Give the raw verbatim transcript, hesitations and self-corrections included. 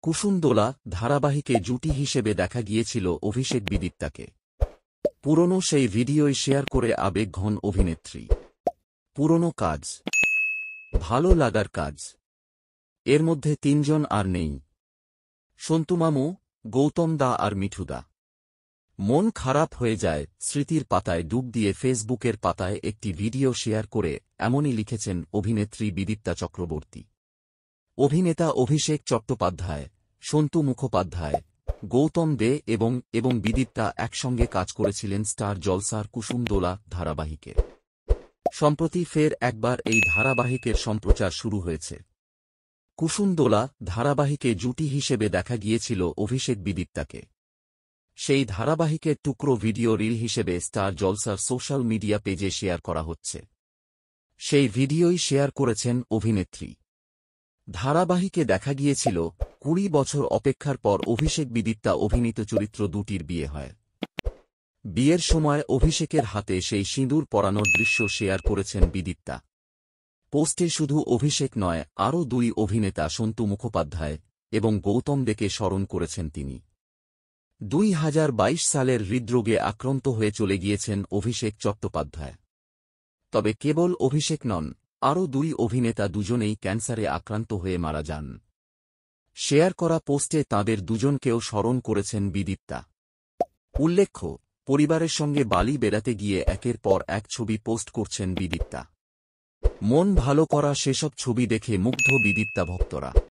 কুসুমদোলা ধারাবাহিকে জুটি হিসেবে দেখা গিয়েছিল অভিষেক বিদিত্তাকে। পুরনো সেই ভিডিওই শেয়ার করে আবেগঘন অভিনেত্রী। পুরনো কাজ, ভালো লাগার কাজ, এর মধ্যে তিনজন আর নেই, সন্তুমামু, গৌতম দা আর মিঠুদা। মন খারাপ হয়ে যায় স্মৃতির পাতায় ডুব দিয়ে ফেসবুকের পাতায় একটি ভিডিও শেয়ার করে এমনই লিখেছেন অভিনেত্রী বিদিত্তা চক্রবর্তী। অভিনেতা অভিষেক চট্টোপাধ্যায়, সন্তু মুখোপাধ্যায়, গৌতম দে এবং এবং বিদিত্তা একসঙ্গে কাজ করেছিলেন স্টার জলসার কুসুমদোলা ধারাবাহিকে। সম্প্রতি ফের একবার এই ধারাবাহিকের সম্প্রচার শুরু হয়েছে। কুসুমদোলা ধারাবাহিকে জুটি হিসেবে দেখা গিয়েছিল অভিষেক বিদিত্তাকে। সেই ধারাবাহিকের টুকরো ভিডিও রিল হিসেবে স্টার জলসার সোশ্যাল মিডিয়া পেজে শেয়ার করা হচ্ছে। সেই ভিডিওই শেয়ার করেছেন অভিনেত্রী। ধারাবাহিকে দেখা গিয়েছিল কুড়ি বছর অপেক্ষার পর অভিষেক বিদিত্তা অভিনীত চরিত্র দুটির বিয়ে হয়। বিয়ের সময় অভিষেকের হাতে সেই সিঁদুর পরানোর দৃশ্য শেয়ার করেছেন বিদিত্তা। পোস্টে শুধু অভিষেক নয়, আরও দুই অভিনেতা সন্তু মুখোপাধ্যায় এবং গৌতম দেকে স্মরণ করেছেন তিনি। দুই হাজার বাইশ সালের হৃদরোগে আক্রান্ত হয়ে চলে গিয়েছেন অভিষেক চট্টোপাধ্যায়। তবে কেবল অভিষেক নন, আরও দুই অভিনেতা দুজনেই ক্যান্সারে আক্রান্ত হয়ে মারা যান। শেয়ার করা পোস্টে তাঁদের দুজনকেও স্মরণ করেছেন বিদিত্তা। উল্লেখ্য, পরিবারের সঙ্গে বালি বেড়াতে গিয়ে একের পর এক ছবি পোস্ট করছেন বিদিত্তা। মন ভালো করা সেসব ছবি দেখে মুগ্ধ বিদিত্তা ভক্তরা।